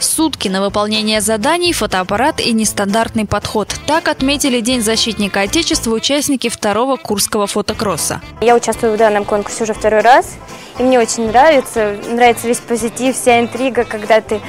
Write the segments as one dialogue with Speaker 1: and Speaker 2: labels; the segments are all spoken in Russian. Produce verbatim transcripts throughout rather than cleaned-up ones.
Speaker 1: Сутки на выполнение заданий, фотоаппарат и нестандартный подход. Так отметили День защитника Отечества участники второго Курского фотокросса.
Speaker 2: Я участвую в данном конкурсе уже второй раз, и мне очень нравится. Нравится весь позитив, вся интрига, когда ты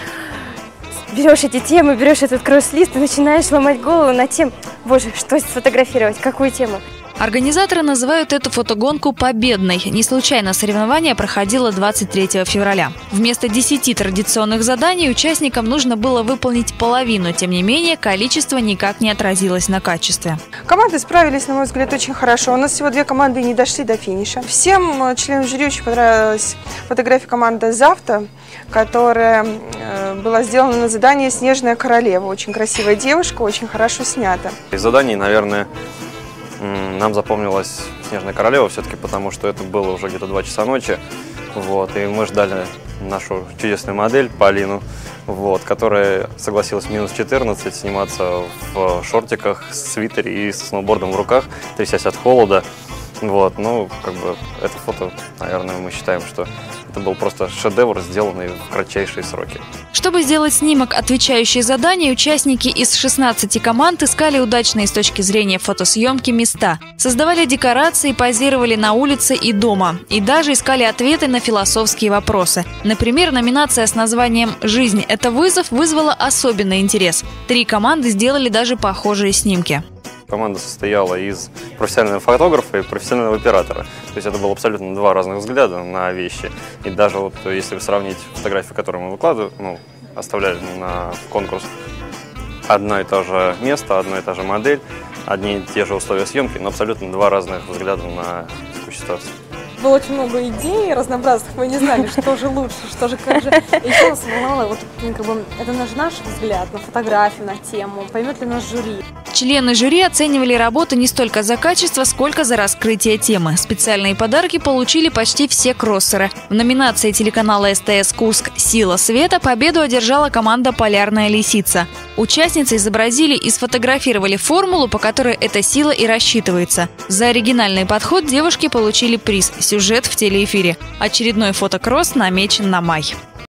Speaker 2: берешь эти темы, берешь этот кросс-лист и начинаешь ломать голову над тем, боже, что сфотографировать, какую тему.
Speaker 1: Организаторы называют эту фотогонку победной. Не случайно соревнование проходило двадцать третьего февраля. Вместо десяти традиционных заданий участникам нужно было выполнить половину. Тем не менее, количество никак не отразилось на качестве.
Speaker 3: Команды справились, на мой взгляд, очень хорошо. У нас всего две команды не дошли до финиша. Всем членам жюри очень понравилась фотография команды «Завтра», которая была сделана на задании «Снежная королева». Очень красивая девушка, очень хорошо снята.
Speaker 4: Из заданий, наверное, нам запомнилась «Снежная королева» все-таки, потому что это было уже где-то два часа ночи. Вот, и мы ждали нашу чудесную модель Полину, вот, которая согласилась в минус четырнадцать сниматься в шортиках, свитере и с сноубордом в руках, трясясь от холода. Вот, ну, как бы, это фото, наверное, мы считаем, что это был просто шедевр, сделанный в кратчайшие сроки.
Speaker 1: Чтобы сделать снимок, отвечающий заданию, участники из шестнадцати команд искали удачные с точки зрения фотосъемки места. Создавали декорации, позировали на улице и дома. И даже искали ответы на философские вопросы. Например, номинация с названием «Жизнь – это вызов» вызвала особенный интерес. Три команды сделали даже похожие снимки.
Speaker 4: Команда состояла из профессионального фотографа и профессионального оператора. То есть это было абсолютно два разных взгляда на вещи. И даже вот если сравнить фотографии, которые мы выкладывали, ну, оставляли на конкурс, одно и то же место, одно и та же модель, одни и те же условия съемки, но абсолютно два разных взгляда на такую ситуацию.
Speaker 5: Было очень много идей разнообразных, мы не знали, что же лучше, что же как же. И еще нас волновало, вот, как бы, это наш, наш взгляд на фотографию, на тему, поймет ли наш жюри.
Speaker 1: Члены жюри оценивали работу не столько за качество, сколько за раскрытие темы. Специальные подарки получили почти все кроссеры. В номинации телеканала СТС «Курск. Сила света» победу одержала команда «Полярная лисица». Участницы изобразили и сфотографировали формулу, по которой эта сила и рассчитывается. За оригинальный подход девушки получили приз – сюжет в телеэфире. Очередной фотокросс намечен на май.